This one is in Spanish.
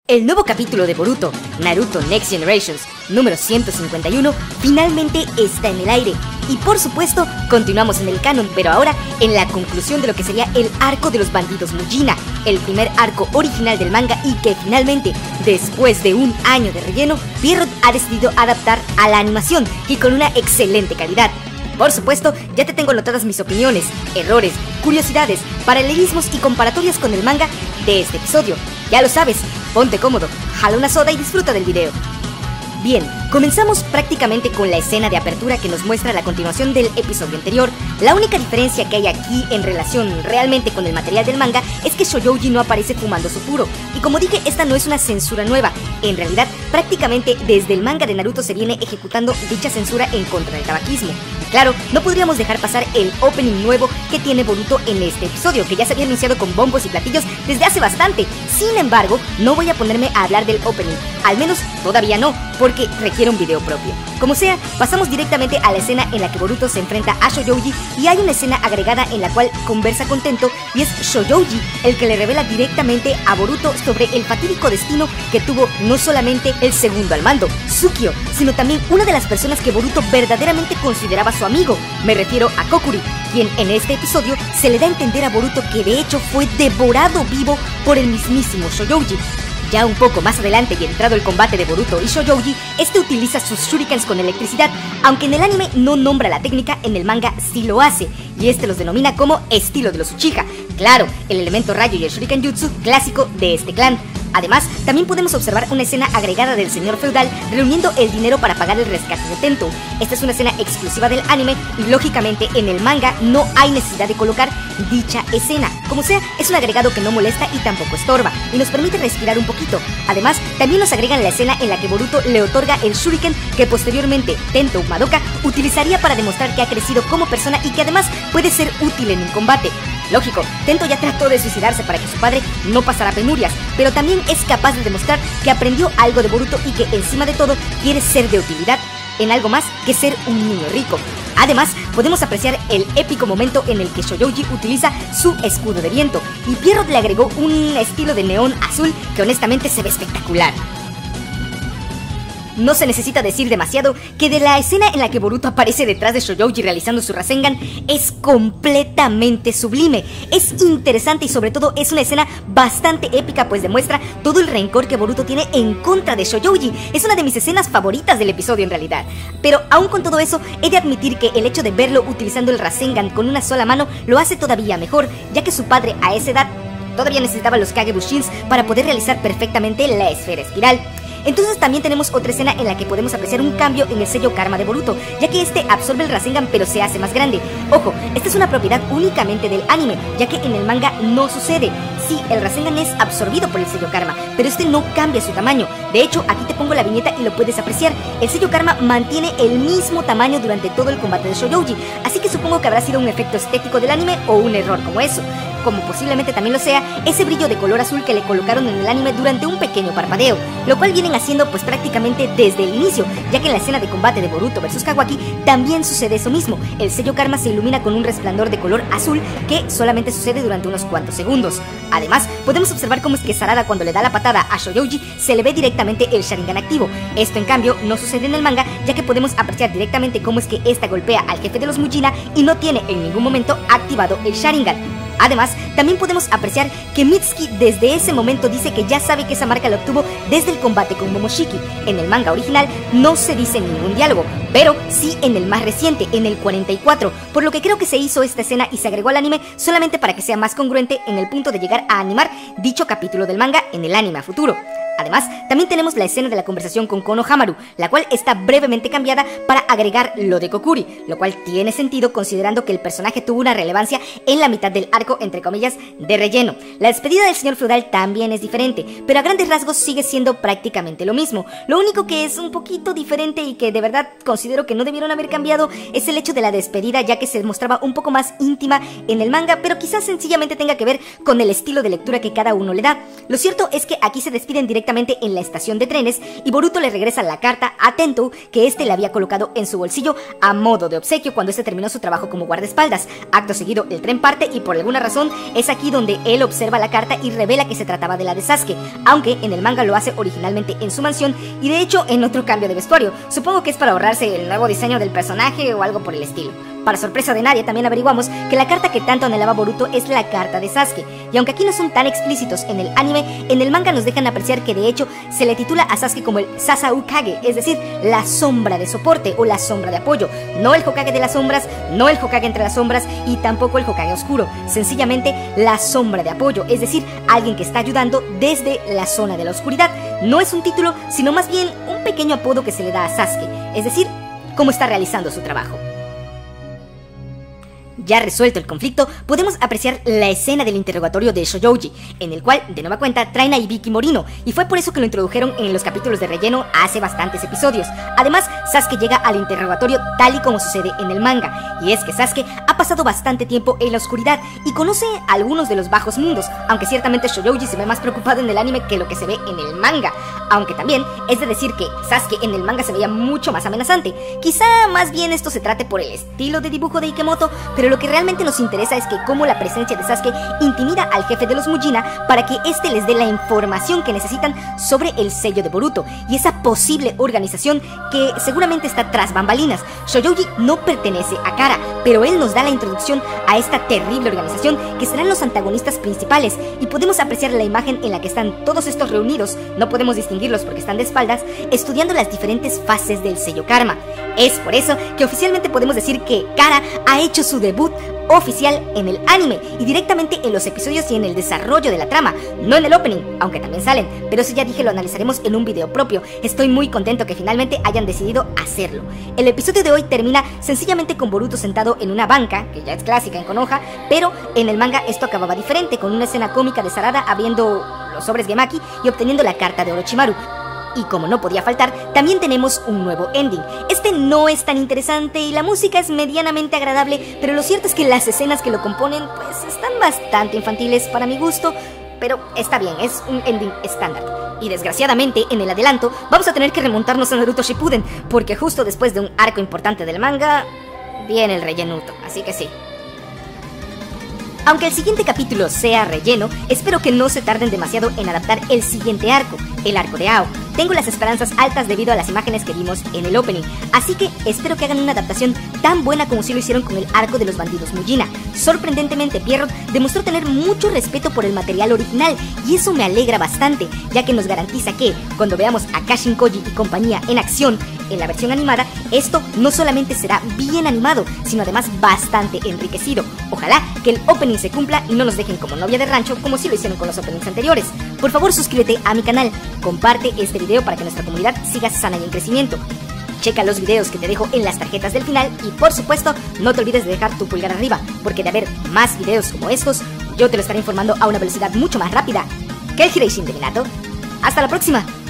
El nuevo capítulo de Boruto, Naruto Next Generations, número 151, finalmente está en el aire. Y por supuesto, continuamos en el canon, pero ahora en la conclusión de lo que sería el arco de los bandidos Mujina, el primer arco original del manga y que finalmente, después de un año de relleno, Pierrot ha decidido adaptar a la animación y con una excelente calidad. Por supuesto, ya te tengo anotadas mis opiniones, errores, curiosidades, paralelismos y comparatorias con el manga de este episodio. Ya lo sabes, ponte cómodo, jala una soda y disfruta del video. Bien, comenzamos prácticamente con la escena de apertura que nos muestra la continuación del episodio anterior. La única diferencia que hay aquí en relación realmente con el material del manga es que Shōjouji no aparece fumando su puro. Y como dije, esta no es una censura nueva. En realidad, prácticamente desde el manga de Naruto se viene ejecutando dicha censura en contra del tabaquismo. Y claro, no podríamos dejar pasar el opening nuevo que tiene Boruto en este episodio, que ya se había anunciado con bombos y platillos desde hace bastante. Sin embargo, no voy a ponerme a hablar del opening, al menos todavía no, porque requiere un video propio. Como sea, pasamos directamente a la escena en la que Boruto se enfrenta a Shōjouji y hay una escena agregada en la cual conversa con Tento y es Shōjouji el que le revela directamente a Boruto sobre el fatídico destino que tuvo no solamente el segundo al mando, Tsukio, sino también una de las personas que Boruto verdaderamente consideraba su amigo. Me refiero a Kokuri, quien en este episodio se le da a entender a Boruto que de hecho fue devorado vivo por el mismísimo Shōjouji. Ya un poco más adelante y entrado el combate de Boruto y Shōjouji, este utiliza sus shurikens con electricidad, aunque en el anime no nombra la técnica, en el manga sí lo hace, y este los denomina como estilo de los Uchiha, claro, el elemento rayo y el shuriken jutsu clásico de este clan. Además, también podemos observar una escena agregada del señor feudal reuniendo el dinero para pagar el rescate de Tento. Esta es una escena exclusiva del anime y lógicamente en el manga no hay necesidad de colocar dicha escena. Como sea, es un agregado que no molesta y tampoco estorba y nos permite respirar un poquito. Además, también nos agregan la escena en la que Boruto le otorga el shuriken que posteriormente Tento Madoka utilizaría para demostrar que ha crecido como persona y que además puede ser útil en un combate. Lógico, Tento ya trató de suicidarse para que su padre no pasara penurias, pero también es capaz de demostrar que aprendió algo de Boruto y que encima de todo quiere ser de utilidad en algo más que ser un niño rico. Además, podemos apreciar el épico momento en el que Shōjouji utiliza su escudo de viento y Pierrot le agregó un estilo de neón azul que honestamente se ve espectacular. No se necesita decir demasiado que de la escena en la que Boruto aparece detrás de Shōjouji realizando su Rasengan es completamente sublime, es interesante y sobre todo es una escena bastante épica pues demuestra todo el rencor que Boruto tiene en contra de Shōjouji. Es una de mis escenas favoritas del episodio en realidad, pero aún con todo eso he de admitir que el hecho de verlo utilizando el Rasengan con una sola mano lo hace todavía mejor, ya que su padre a esa edad todavía necesitaba los Kagebushins para poder realizar perfectamente la esfera espiral. Entonces también tenemos otra escena en la que podemos apreciar un cambio en el sello Karma de Boruto, ya que este absorbe el Rasengan pero se hace más grande. Ojo, esta es una propiedad únicamente del anime, ya que en el manga no sucede. Sí, el Rasengan es absorbido por el sello Karma, pero este no cambia su tamaño. De hecho, aquí te pongo la viñeta y lo puedes apreciar. El sello Karma mantiene el mismo tamaño durante todo el combate de Shōjouji, así que supongo que habrá sido un efecto estético del anime o un error como eso. Como posiblemente también lo sea, ese brillo de color azul que le colocaron en el anime durante un pequeño parpadeo, lo cual vienen haciendo pues prácticamente desde el inicio, ya que en la escena de combate de Boruto vs Kawaki también sucede eso mismo. El sello Karma se ilumina con un resplandor de color azul que solamente sucede durante unos cuantos segundos. Además, podemos observar cómo es que Sarada cuando le da la patada a Shōjouji se le ve directamente el Sharingan activo. Esto en cambio no sucede en el manga, ya que podemos apreciar directamente cómo es que esta golpea al jefe de los Mujina y no tiene en ningún momento activado el Sharingan. Además, también podemos apreciar que Mitsuki desde ese momento dice que ya sabe que esa marca la obtuvo desde el combate con Momoshiki. En el manga original no se dice ningún diálogo, pero sí en el más reciente, en el 44, por lo que creo que se hizo esta escena y se agregó al anime solamente para que sea más congruente en el punto de llegar a animar dicho capítulo del manga en el anime a futuro. Además, también tenemos la escena de la conversación con Konohamaru, la cual está brevemente cambiada para agregar lo de Kokuri, lo cual tiene sentido considerando que el personaje tuvo una relevancia en la mitad del arco, entre comillas, de relleno. La despedida del señor feudal también es diferente, pero a grandes rasgos sigue siendo prácticamente lo mismo. Lo único que es un poquito diferente y que de verdad considero que no debieron haber cambiado es el hecho de la despedida, ya que se mostraba un poco más íntima en el manga, pero quizás sencillamente tenga que ver con el estilo de lectura que cada uno le da. Lo cierto es que aquí se despiden directamente directamente en la estación de trenes y Boruto le regresa la carta a Tento que este le había colocado en su bolsillo a modo de obsequio cuando este terminó su trabajo como guardaespaldas. Acto seguido, el tren parte y por alguna razón es aquí donde él observa la carta y revela que se trataba de la de Sasuke, aunque en el manga lo hace originalmente en su mansión y de hecho en otro cambio de vestuario. Supongo que es para ahorrarse el nuevo diseño del personaje o algo por el estilo. Para sorpresa de nadie, también averiguamos que la carta que tanto anhelaba Boruto es la carta de Sasuke, y aunque aquí no son tan explícitos en el anime, en el manga nos dejan apreciar que de hecho se le titula a Sasuke como el Sasa-Ukage, es decir, la sombra de soporte o la sombra de apoyo, no el Hokage de las sombras, no el Hokage entre las sombras y tampoco el Hokage oscuro, sencillamente la sombra de apoyo, es decir, alguien que está ayudando desde la zona de la oscuridad. No es un título, sino más bien un pequeño apodo que se le da a Sasuke, es decir, cómo está realizando su trabajo. Ya resuelto el conflicto, podemos apreciar la escena del interrogatorio de Shoujoji, en el cual, de nueva cuenta, traen a Ibiki Morino, y fue por eso que lo introdujeron en los capítulos de relleno hace bastantes episodios. Además, Sasuke llega al interrogatorio tal y como sucede en el manga, y es que Sasuke ha pasado bastante tiempo en la oscuridad y conoce algunos de los bajos mundos, aunque ciertamente Shoujoji se ve más preocupado en el anime que lo que se ve en el manga, aunque también es de decir que Sasuke en el manga se veía mucho más amenazante. Quizá más bien esto se trate por el estilo de dibujo de Ikemoto, pero lo que realmente nos interesa es que cómo la presencia de Sasuke intimida al jefe de los Mujina para que éste les dé la información que necesitan sobre el sello de Boruto y esa posible organización que seguramente está tras bambalinas. Shoujoji no pertenece a Kara, pero él nos da la introducción a esta terrible organización que serán los antagonistas principales y podemos apreciar la imagen en la que están todos estos reunidos, no podemos distinguirlos porque están de espaldas, estudiando las diferentes fases del sello Karma. Es por eso que oficialmente podemos decir que Kara ha hecho su debut oficial en el anime y directamente en los episodios y en el desarrollo de la trama, no en el opening, aunque también salen, pero eso ya dije lo analizaremos en un video propio. Estoy muy contento que finalmente hayan decidido hacerlo. El episodio de hoy termina sencillamente con Boruto sentado en una banca, que ya es clásica en Konoha, pero en el manga esto acababa diferente, con una escena cómica de Sarada abriendo los sobres Gemaki y obteniendo la carta de Orochimaru. Y como no podía faltar, también tenemos un nuevo ending. Este no es tan interesante y la música es medianamente agradable, pero lo cierto es que las escenas que lo componen pues están bastante infantiles para mi gusto, pero está bien, es un ending estándar. Y desgraciadamente, en el adelanto, vamos a tener que remontarnos a Naruto Shippuden, porque justo después de un arco importante del manga, viene el rellenuto, así que sí. Aunque el siguiente capítulo sea relleno, espero que no se tarden demasiado en adaptar el siguiente arco, el arco de Ao. Tengo las esperanzas altas debido a las imágenes que vimos en el opening, así que espero que hagan una adaptación tan buena como si lo hicieron con el arco de los bandidos Mujina. Sorprendentemente, Pierrot demostró tener mucho respeto por el material original y eso me alegra bastante, ya que nos garantiza que, cuando veamos a Kashin Koji y compañía en acción en la versión animada, esto no solamente será bien animado, sino además bastante enriquecido. Ojalá que el opening se cumpla y no nos dejen como novia de rancho como si lo hicieron con los openings anteriores. Por favor, suscríbete a mi canal, comparte este video para que nuestra comunidad siga sana y en crecimiento. Checa los videos que te dejo en las tarjetas del final y por supuesto no te olvides de dejar tu pulgar arriba, porque de haber más videos como estos, yo te lo estaré informando a una velocidad mucho más rápida que el Hiraishin de Minato. ¡Hasta la próxima!